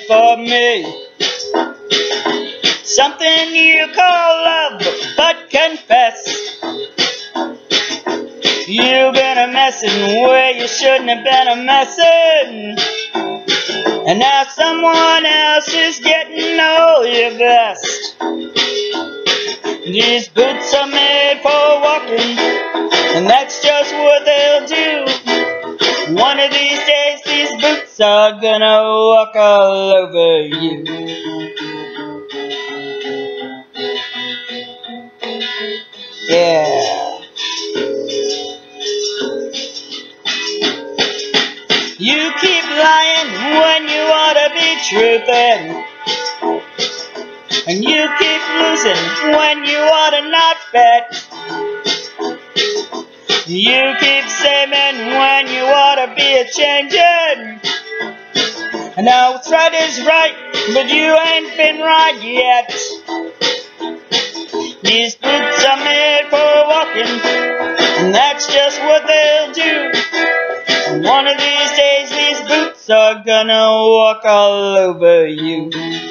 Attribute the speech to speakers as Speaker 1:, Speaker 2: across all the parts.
Speaker 1: for me. Something you call love, but confess you've been a messin' where you shouldn't have been a messin'. And now someone else is getting all your best. These boots are made for walking, and that's just what they'll do. One of these days these boots are gonna walk all over you. Yeah. You keep lying when you ought to be truthing, and you keep losing when you ought to not bet. You keep saving when you ought to be a-changing. And now what's right is right, but you ain't been right yet. These boots are made for walking, and that's just what they'll do. And one of these days these boots are gonna walk all over you.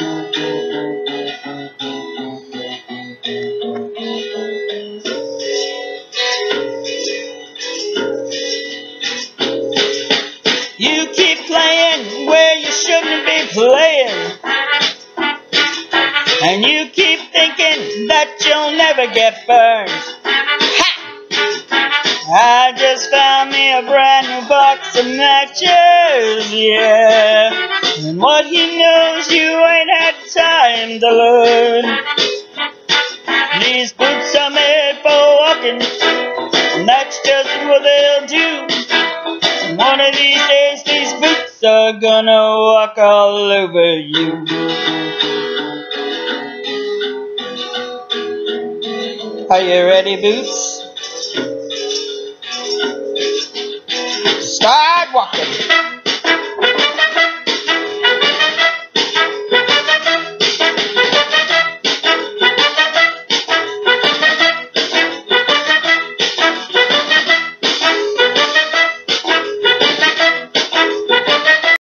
Speaker 1: You keep playing where you shouldn't be playing, and you keep thinking that you'll never get burned. Ha! I just found me a brand new box of matches, yeah. And what he knows you ain't had time to learn. These boots are made for walking, and that's just what they'll do. And one of these days these boots are gonna walk all over you. Are you ready, Boots? Start walking.